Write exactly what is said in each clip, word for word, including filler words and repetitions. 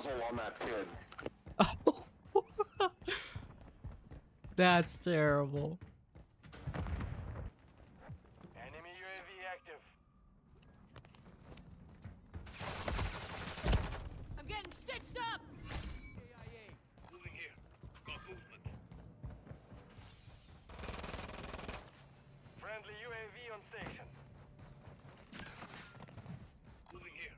muzzle on that kid. That's terrible. Enemy U A V active. I'm getting stitched up! A I A. Moving here. Got movement. Friendly U A V on station. Moving here.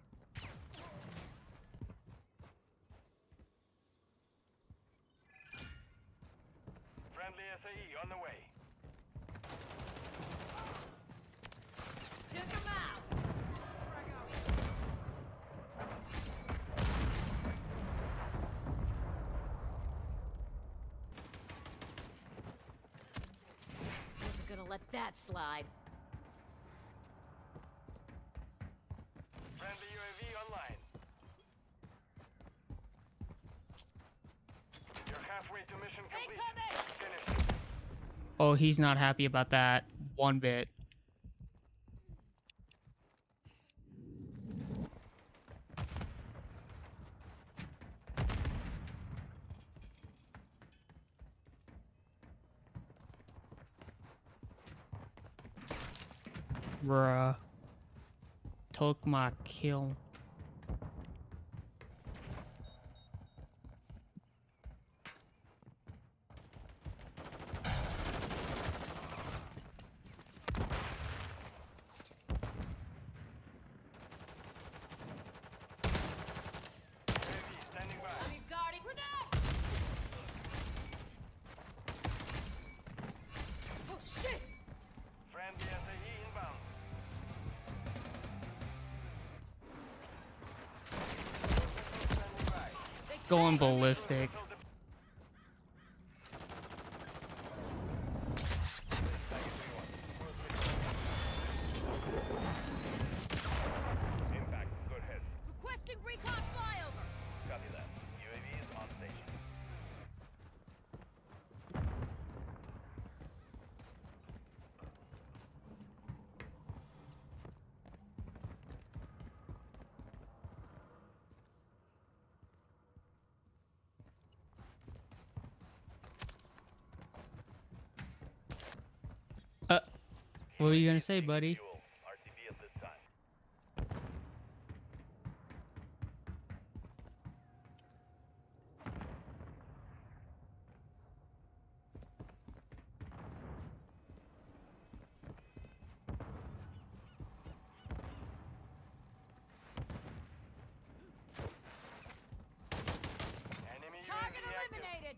Friendly S A E on the way. Took him out! Wasn't gonna let that slide. Friendly U A V online. You're halfway to mission complete. Incoming! Finish. Oh, he's not happy about that one bit. Bruh. Took my kill. U A V standing by. I'm your guarding grenade! Oh shit! Friendly S A E inbound. Standing by. They Going take- ballistic. Impact. Go ahead. Requesting recon flyover! Copy that. U A V is on station. Uh, what are you gonna say, buddy? Fuel. R T B at this time. Enemy Target U A V active. eliminated!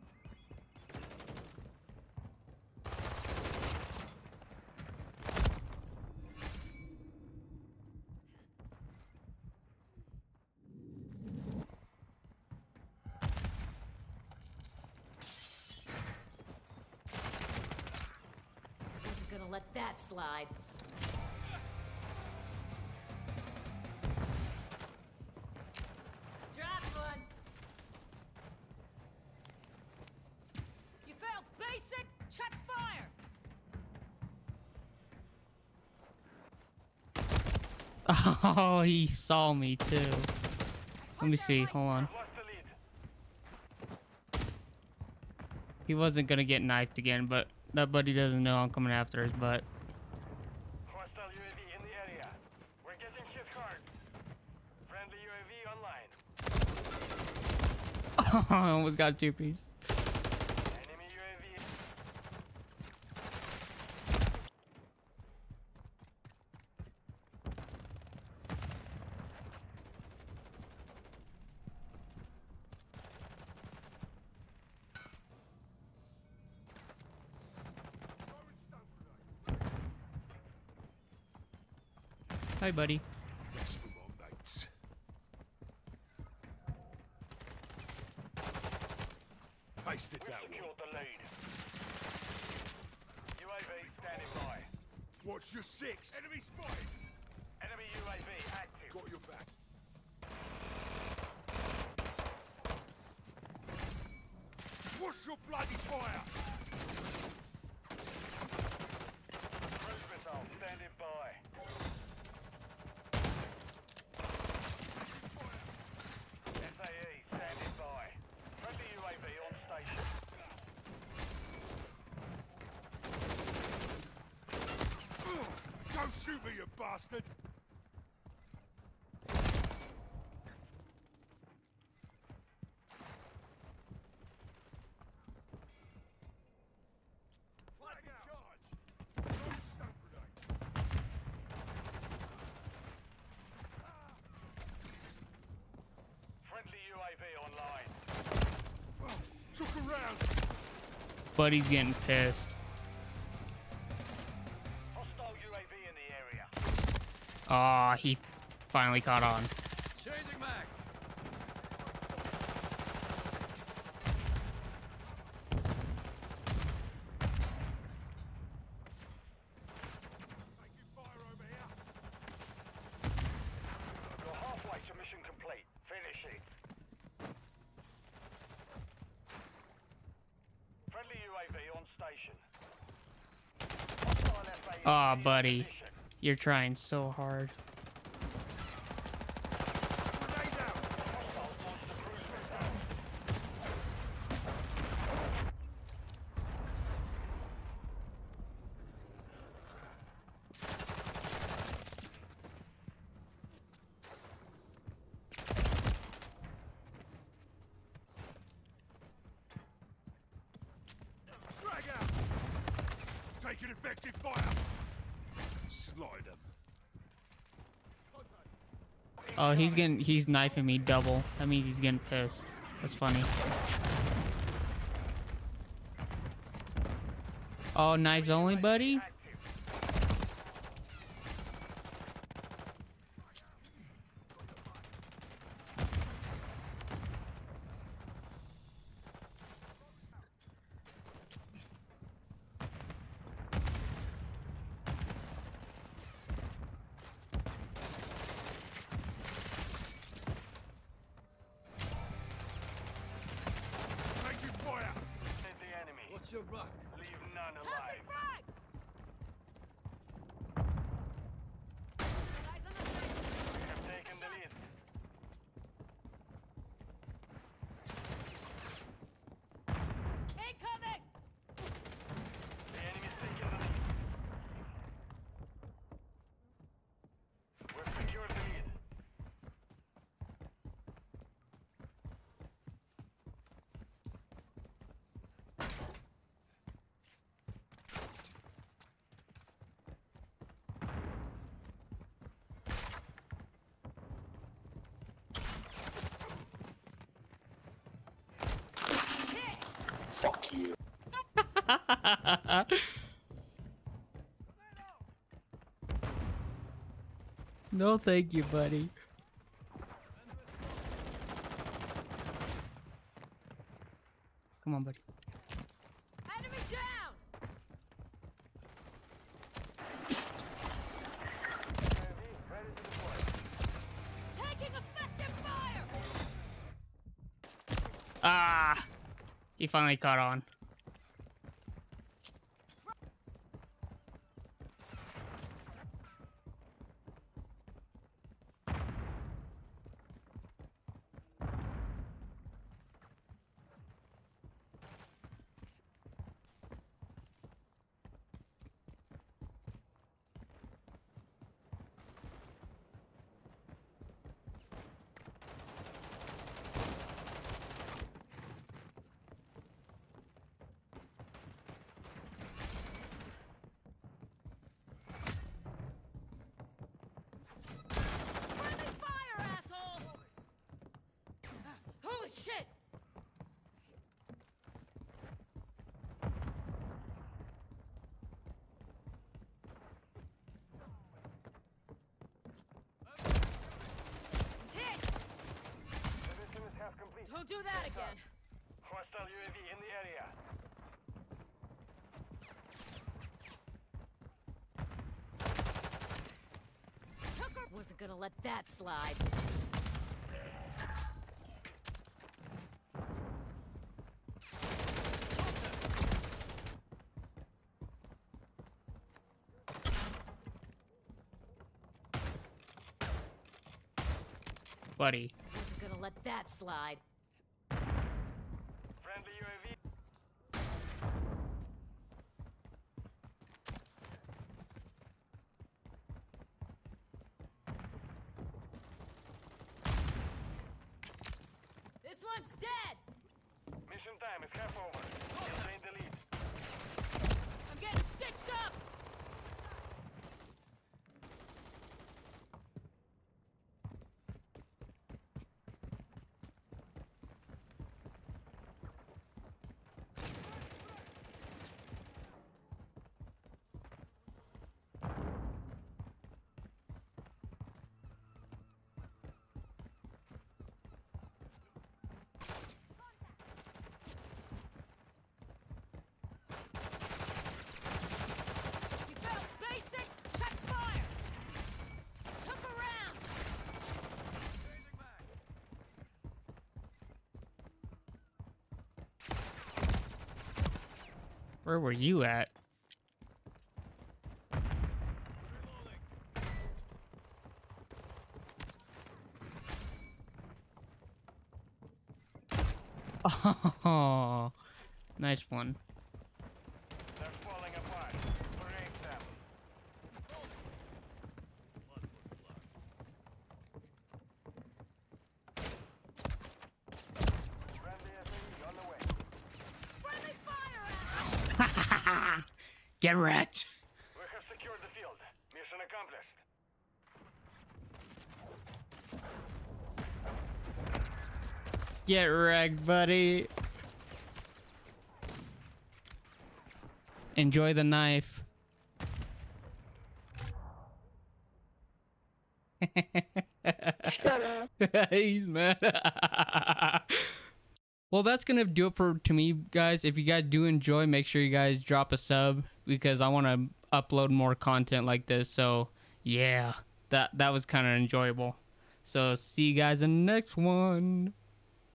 Wasn't gonna let that slide. Drop one! You failed basic? Check fire! Oh, he saw me too. Let me see. Hold on. Lost the lead. He wasn't gonna get knifed again, but that buddy doesn't know I'm coming after his butt. Hostile U A V in the area. We're getting hit hard. Friendly U A V online. I almost got a two piece. Enemy U A V. Hi, buddy. That's for my mates. Wasted We've that one. secured the lead. U A V standing by. Watch your six. Enemy spotted. Enemy U A V active. Got your back. Watch your bloody fire. Cruise missile standing by. S A E Shoot me, you bastard! Flag out! Charge! Load stun grenade! Friendly U A V online. Oh, took a round! Buddy's getting pissed. Hostile U A V in the area. Aw, he finally caught on. Changing mag! Taking fire over here! You're halfway to mission complete. Finish it. Friendly U A V on station. Hostile F A E Aw, in buddy. position. You're trying so hard. Grenade out! Hostile monster cruiser inbound. Frag out! Taking effective fire! Slide them. Oh, he's getting, he's knifing me double. That means he's getting pissed. That's funny. Oh, knives only, buddy? Taking fire! Save the enemy. What's your ruck? Leave none Tossing alive. frag! Guys on the station. We have taken the lead. Incoming! The enemy's taken the lead. We've secured the lead. No, thank you, buddy. Come on, buddy. Enemy down! Taking effective fire! Ah! He finally caught on. Friendly fire, asshole! Holy shit! Hit! Mission is half complete. Don't do that again. Hostile U A V in the area. Tucker wasn't gonna let that slide. Buddy. Wasn't gonna let that slide. Friendly U A V. Where were you at? Oh, nice one. They're falling apart. Break them. Friendly S A E on the way. Friendly fire, asshole! Get wrecked. We have secured the field. Mission accomplished. Get wrecked, buddy. Enjoy the knife. Shut up. He's mad. Well, that's gonna do it for to me, guys. If you guys do enjoy, make sure you guys drop a sub because I want to upload more content like this. So yeah, that that was kind of enjoyable. So see you guys in the next one.